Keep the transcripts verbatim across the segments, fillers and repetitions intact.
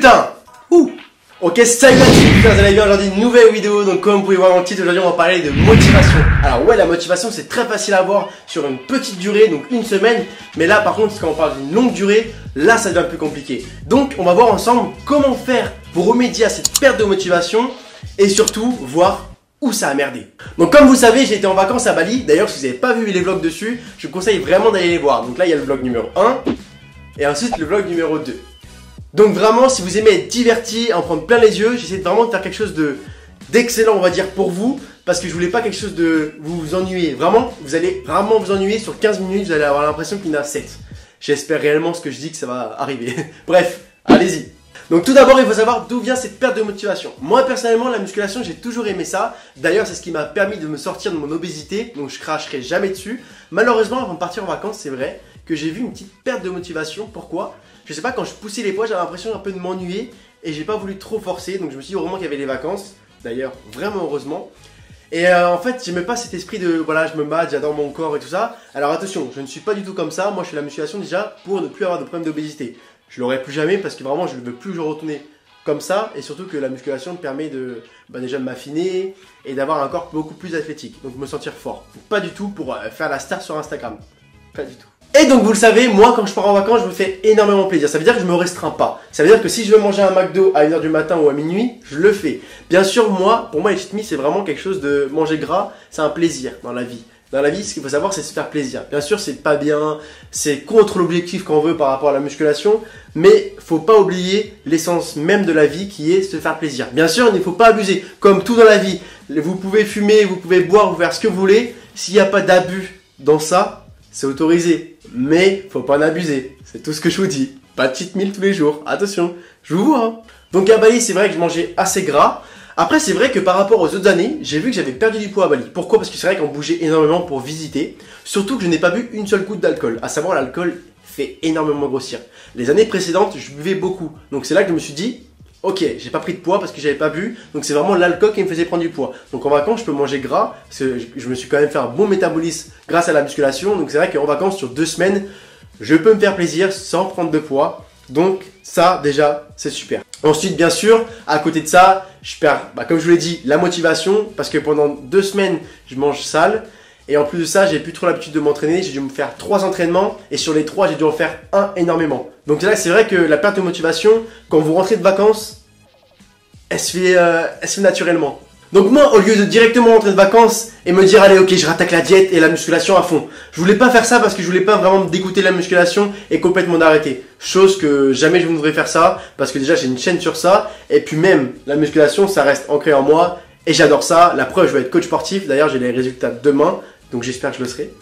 putain. Ouh. Ok, salut à tous, vous allez bien aujourd'hui, une nouvelle vidéo. Donc comme vous pouvez voir dans le titre, aujourd'hui on va parler de motivation. Alors ouais, la motivation c'est très facile à avoir sur une petite durée, donc une semaine. Mais là par contre, quand on parle d'une longue durée, là ça devient plus compliqué. Donc on va voir ensemble comment faire pour remédier à cette perte de motivation et surtout voir où ça a merdé. Donc comme vous savez, j'ai été en vacances à Bali. D'ailleurs si vous n'avez pas vu les vlogs dessus, je vous conseille vraiment d'aller les voir. Donc là il y a le vlog numéro un et ensuite le vlog numéro deux. Donc vraiment, si vous aimez être diverti, en prendre plein les yeux, j'essaie vraiment de faire quelque chose de d'excellent, on va dire, pour vous. Parce que je voulais pas quelque chose de vous, vous ennuyer. Vraiment, vous allez vraiment vous ennuyer sur quinze minutes, vous allez avoir l'impression qu'il y en a sept. J'espère réellement ce que je dis que ça va arriver. Bref, allez-y. Donc tout d'abord, il faut savoir d'où vient cette perte de motivation. Moi, personnellement, la musculation, j'ai toujours aimé ça. D'ailleurs, c'est ce qui m'a permis de me sortir de mon obésité. Donc je cracherai jamais dessus. Malheureusement, avant de partir en vacances, c'est vrai que j'ai vu une petite perte de motivation. Pourquoi ? Je sais pas, quand je poussais les poids, j'avais l'impression un peu de m'ennuyer et j'ai pas voulu trop forcer, donc je me suis dit heureusement qu'il y avait les vacances, d'ailleurs vraiment heureusement. Et euh, en fait, j'aimais pas cet esprit de voilà, je me mate, j'adore mon corps et tout ça. Alors attention, je ne suis pas du tout comme ça, moi je fais la musculation déjà pour ne plus avoir de problème d'obésité. Je l'aurai plus jamais parce que vraiment je ne veux plus retourner comme ça et surtout que la musculation me permet de bah, déjà de m'affiner et d'avoir un corps beaucoup plus athlétique, donc me sentir fort. Donc, pas du tout pour euh, faire la star sur Instagram, pas du tout. Et donc vous le savez, moi quand je pars en vacances, je me fais énormément plaisir. Ça veut dire que je me restreins pas. Ça veut dire que si je veux manger un McDo à une heure du matin ou à minuit, je le fais. Bien sûr, moi, pour moi les cheat meals c'est vraiment quelque chose de manger gras, c'est un plaisir dans la vie. Dans la vie, ce qu'il faut savoir, c'est se faire plaisir. Bien sûr, c'est pas bien, c'est contre l'objectif qu'on veut par rapport à la musculation, mais faut pas oublier l'essence même de la vie qui est se faire plaisir. Bien sûr, il ne faut pas abuser. Comme tout dans la vie, vous pouvez fumer, vous pouvez boire, vous faire ce que vous voulez. S'il n'y a pas d'abus dans ça, c'est autorisé, mais faut pas en abuser. C'est tout ce que je vous dis. Pas de cheat meal tous les jours. Attention, je vous vois. Hein. Donc à Bali, c'est vrai que je mangeais assez gras. Après, c'est vrai que par rapport aux autres années, j'ai vu que j'avais perdu du poids à Bali. Pourquoi ? Parce que c'est vrai qu'on bougeait énormément pour visiter. Surtout que je n'ai pas bu une seule goutte d'alcool. À savoir, l'alcool fait énormément grossir. Les années précédentes, je buvais beaucoup. Donc c'est là que je me suis dit, ok, j'ai pas pris de poids parce que j'avais pas bu, donc c'est vraiment l'alcool qui me faisait prendre du poids. Donc en vacances, je peux manger gras, parce que je me suis quand même fait un bon métabolisme grâce à la musculation. Donc c'est vrai qu'en vacances, sur deux semaines, je peux me faire plaisir sans prendre de poids. Donc ça, déjà, c'est super. Ensuite, bien sûr, à côté de ça, je perds, bah, comme je vous l'ai dit, la motivation, parce que pendant deux semaines, je mange sale. Et en plus de ça, j'ai plus trop l'habitude de m'entraîner. J'ai dû me faire trois entraînements. Et sur les trois, j'ai dû en faire un énormément. Donc là, c'est vrai que la perte de motivation, quand vous rentrez de vacances, elle se fait, euh, elle se fait naturellement. Donc moi, au lieu de directement rentrer de vacances et me dire, allez, ok, je rattaque la diète et la musculation à fond. Je voulais pas faire ça parce que je voulais pas vraiment me dégoûter de la musculation et complètement d'arrêter. Chose que jamais je voudrais faire ça parce que déjà, j'ai une chaîne sur ça. Et puis même, la musculation, ça reste ancré en moi. Et j'adore ça. La preuve, je vais être coach sportif. D'ailleurs, j'ai les résultats demain. Donc j'espère que je le serai.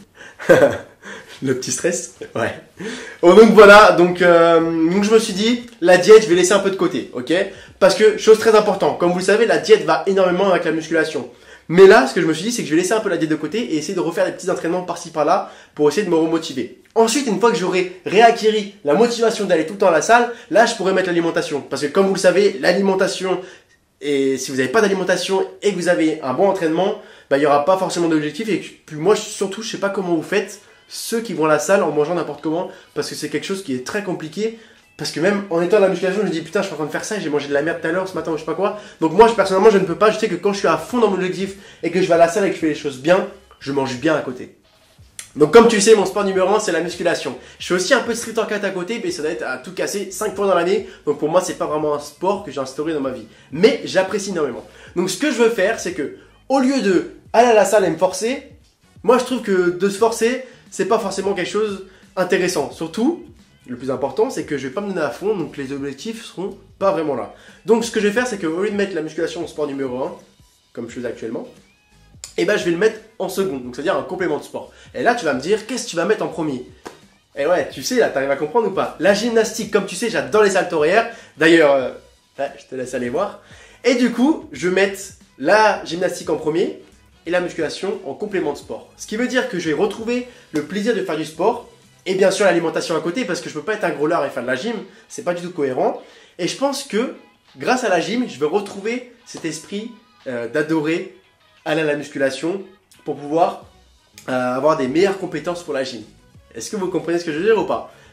Le petit stress. Ouais. Oh, donc voilà. Donc, euh, donc je me suis dit, la diète, je vais laisser un peu de côté. Ok ? Parce que, chose très importante, comme vous le savez, la diète va énormément avec la musculation. Mais là, ce que je me suis dit, c'est que je vais laisser un peu la diète de côté et essayer de refaire des petits entraînements par-ci par-là pour essayer de me remotiver. Ensuite, une fois que j'aurai réacquéri la motivation d'aller tout le temps à la salle, là, je pourrai mettre l'alimentation. Parce que comme vous le savez, l'alimentation, et si vous n'avez pas d'alimentation et que vous avez un bon entraînement, bah, il n'y aura pas forcément d'objectif. Et puis moi, surtout, je sais pas comment vous faites, ceux qui vont à la salle en mangeant n'importe comment, parce que c'est quelque chose qui est très compliqué. Parce que même en étant à la musculation, je me dis putain, je suis en train de faire ça et j'ai mangé de la merde tout à l'heure, ce matin ou je sais pas quoi. Donc moi, je, personnellement, je ne peux pas. Je sais que quand je suis à fond dans mon objectif et que je vais à la salle et que je fais les choses bien, je mange bien à côté. Donc comme tu sais, mon sport numéro un, c'est la musculation. Je fais aussi un peu de street workout à côté, mais ça doit être à tout casser cinq fois dans l'année. Donc pour moi, c'est pas vraiment un sport que j'ai instauré dans ma vie. Mais j'apprécie énormément. Donc ce que je veux faire, c'est que au lieu de aller à la salle et me forcer, moi je trouve que de se forcer, c'est pas forcément quelque chose d'intéressant. Surtout, le plus important, c'est que je vais pas me donner à fond, donc les objectifs seront pas vraiment là. Donc ce que je vais faire, c'est qu'au lieu de mettre la musculation au sport numéro un, comme je fais actuellement, et ben je vais le mettre en second, donc c'est-à-dire un complément de sport. Et là, tu vas me dire, qu'est-ce que tu vas mettre en premier? Et ouais, tu sais, là, t'arrives à comprendre ou pas? La gymnastique, comme tu sais, j'adore les haltères horaires. D'ailleurs, euh, ouais, je te laisse aller voir. Et du coup, je vais mettre la gymnastique en premier et la musculation en complément de sport. Ce qui veut dire que je vais retrouver le plaisir de faire du sport et bien sûr l'alimentation à côté parce que je peux pas être un gros lard et faire de la gym, c'est pas du tout cohérent. Et je pense que grâce à la gym, je vais retrouver cet esprit euh, d'adorer aller à la musculation pour pouvoir euh, avoir des meilleures compétences pour la gym. Est-ce que vous comprenez ce que je veux dire ou pas?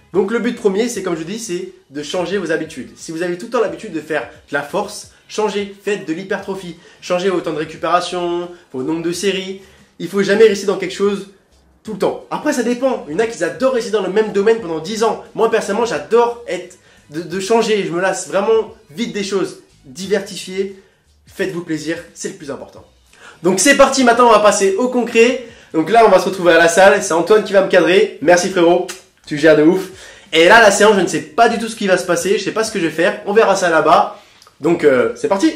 Donc le but premier, c'est comme je dis, c'est de changer vos habitudes. Si vous avez tout le temps l'habitude de faire de la force, changez, faites de l'hypertrophie. Changez vos temps de récupération, vos nombres de séries. Il ne faut jamais rester dans quelque chose tout le temps. Après, ça dépend. Il y en a qui adorent rester dans le même domaine pendant dix ans. Moi, personnellement, j'adore être de, de changer. Je me lasse vraiment vite des choses. Diversifiez, faites-vous plaisir, c'est le plus important. Donc c'est parti, maintenant on va passer au concret. Donc là, on va se retrouver à la salle. C'est Antoine qui va me cadrer. Merci frérot, tu gères de ouf. Et là, la séance, je ne sais pas du tout ce qui va se passer. Je ne sais pas ce que je vais faire. On verra ça là-bas. Donc euh, c'est parti.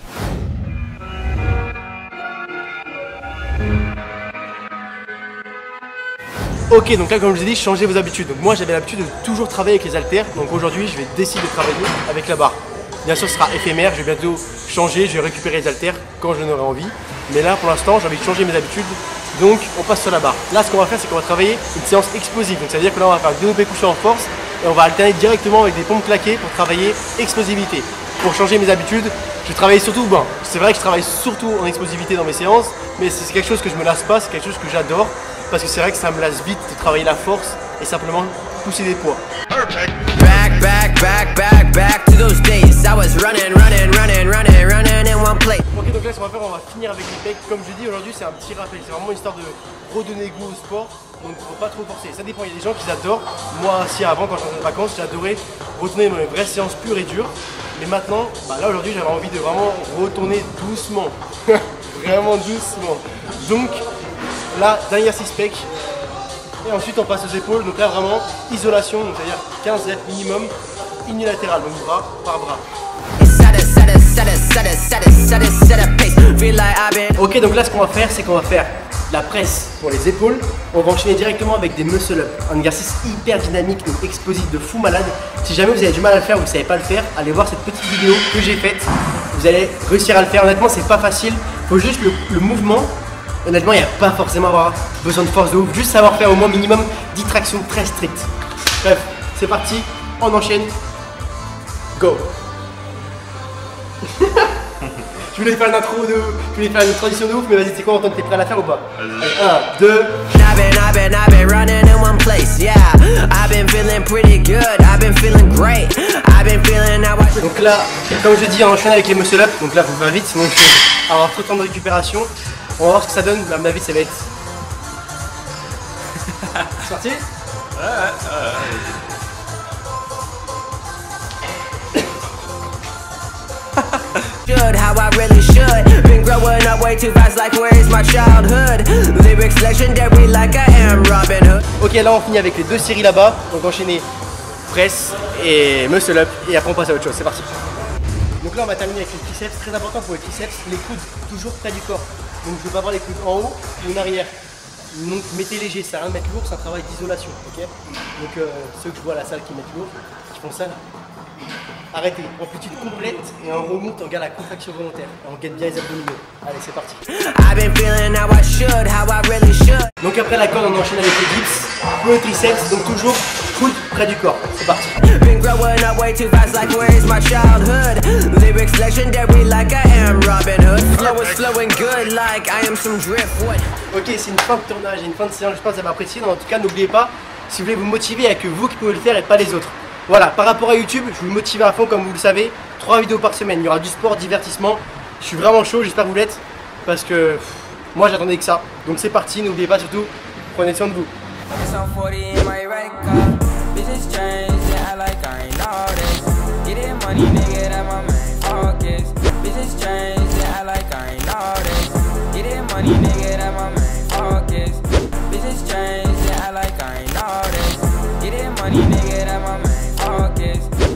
Ok, donc là comme je vous ai dit, changez vos habitudes. Donc moi j'avais l'habitude de toujours travailler avec les haltères. Donc aujourd'hui je vais décider de travailler avec la barre. Bien sûr ce sera éphémère, je vais bientôt changer, je vais récupérer les haltères quand je n'aurai envie. Mais là pour l'instant j'ai envie de changer mes habitudes. Donc on passe sur la barre. Là ce qu'on va faire c'est qu'on va travailler une séance explosive. Donc ça veut dire que là on va faire développé couché en force et on va alterner directement avec des pompes claquées pour travailler explosivité. Pour changer mes habitudes, je travaille surtout, bon, c'est vrai que je travaille surtout en explosivité dans mes séances, mais c'est quelque chose que je me lasse pas, c'est quelque chose que j'adore. Parce que c'est vrai que ça me lasse vite de travailler la force et simplement pousser des poids. Back, back, back, back, back to those days. I was running, running, running, running, running in one place. Ok, donc là, ce qu'on va faire, on va finir avec les pecs. Comme je dis, aujourd'hui, c'est un petit rappel. C'est vraiment une histoire de redonner goût au sport. Donc, il ne faut pas trop forcer. Ça dépend. Il y a des gens qui adorent. Moi, si avant, quand j'étais en vacances, j'adorais retourner dans les vraies séances pures et dures. Mais maintenant, bah là, aujourd'hui, j'avais envie de vraiment retourner doucement. Vraiment doucement. Donc, là, dernier six pec. Et ensuite on passe aux épaules. Donc là vraiment isolation, c'est-à-dire quinze reps minimum unilatéral, donc bras par bras. Ok, donc là ce qu'on va faire, c'est qu'on va faire la presse pour les épaules. On va enchaîner directement avec des muscle up. Un exercice hyper dynamique, donc explosif de fou malade. Si jamais vous avez du mal à le faire ou vous ne savez pas le faire, allez voir cette petite vidéo que j'ai faite. Vous allez réussir à le faire. Honnêtement, c'est pas facile. Il faut juste le, le mouvement. Honnêtement, il n'y a pas forcément avoir besoin de force de ouf, juste savoir faire au moins minimum dix tractions très strictes. Bref, c'est parti, on enchaîne. Go. Je voulais faire une intro de. Je voulais faire une transition de ouf, mais vas-y, c'est quoi, Antoine, t'es prêt à la faire ou pas? Allez, un, deux. Donc là, comme je dis, on enchaîne avec les muscle up. Donc là, faut faire vite, sinon il faut avoir trop de temps de récupération. On va voir ce que ça donne, mais à mon avis ça va être... C'est parti? Ouais, ouais, ouais. Ok, là on finit avec les deux séries là-bas. Donc enchaîner presse et muscle up et après on passe à autre chose, c'est parti. Donc là on va terminer avec les triceps, très important pour les triceps, les coudes toujours près du corps. Donc je ne veux pas avoir les coudes en haut ou en arrière. Donc mettez léger, ça sert à rien de mettre lourd, c'est un travail d'isolation. Okay, donc euh, ceux que je vois à la salle qui mettent lourd, qui font ça, arrêtez. Amplitude complète et on remonte, on garde la contraction volontaire. Et on gagne bien les abdominaux. Allez, c'est parti. Donc après la corde, on enchaîne avec les dips, pour le triceps, donc toujours coude près du corps. C'est parti. Ok, c'est une fin de tournage, une fin de séance, je pense que vous avez apprécié. En tout cas, n'oubliez pas, si vous voulez vous motiver, il n'y a que vous qui pouvez le faire et pas les autres. Voilà, par rapport à YouTube, je vous motive à fond comme vous le savez. trois vidéos par semaine, il y aura du sport, divertissement. Je suis vraiment chaud, j'espère que vous l'êtes. Parce que pff, moi j'attendais que ça. Donc c'est parti, n'oubliez pas surtout, prenez soin de vous. Money, nigga.